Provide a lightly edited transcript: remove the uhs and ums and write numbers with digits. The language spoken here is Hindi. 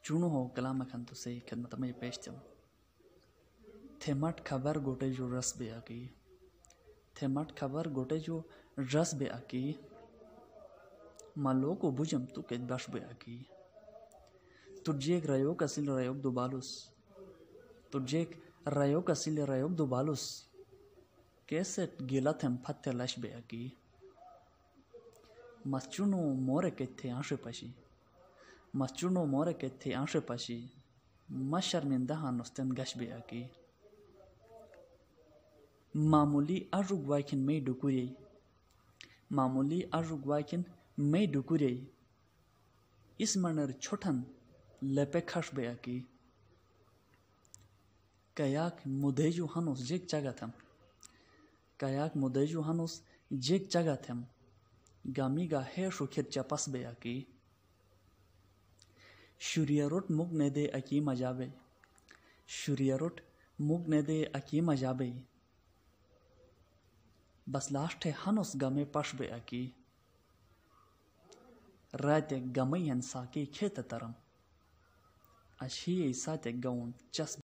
चुनो हो कलाम खन तो से खिदमत में पेश चम थेमट खबर गोटे जो रस बे आकी थेमट खबर गोटे जो रस बे आकी मालो को बुझम तू के बश बे आकी तुझे एक रयोग असिल रयोग दो बालुस तुझे एक रयोग असिल रयोग दो बालुस कैसे गिला थेम फत्ते लश बे आकी मचुनो मोरे के थे आंशे पशी मचुनो मोरे के थे आंशे पशी म शर्मिंदा हानुस्तन गश बे आकी मामूली अरुगवाइकिन में डुकुरे मामूली अरुगवाइकिन में डुकुरे इस मनर छोटन लेपे खश बे आकी कयाक मुदेजु हनुस जेक जगथम कयाक मुदेजु हनुस जेक जगथम गामीगा है शुखिर चपस बे आकी शुरियरोट मुग ने दे अकी मजाबे शुरियरोट मुग ने दे अकी मजाबे बस लास्ट है हनुस गमे पश बे आकी राते गमई हन साकी खेत तरम अशी साते गौन चस